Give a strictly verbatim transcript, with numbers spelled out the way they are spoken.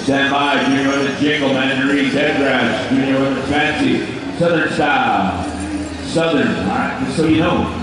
Stand by, Junior Women's Jingle, Mandarin, Dead Grass, Junior Women's Fancy, Southern Style, Southern, all right, just so you know.